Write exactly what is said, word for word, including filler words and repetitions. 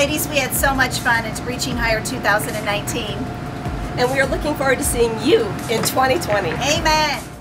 ladies, we had so much fun at Reaching Higher two thousand nineteen. And we are looking forward to seeing you in twenty twenty. Amen.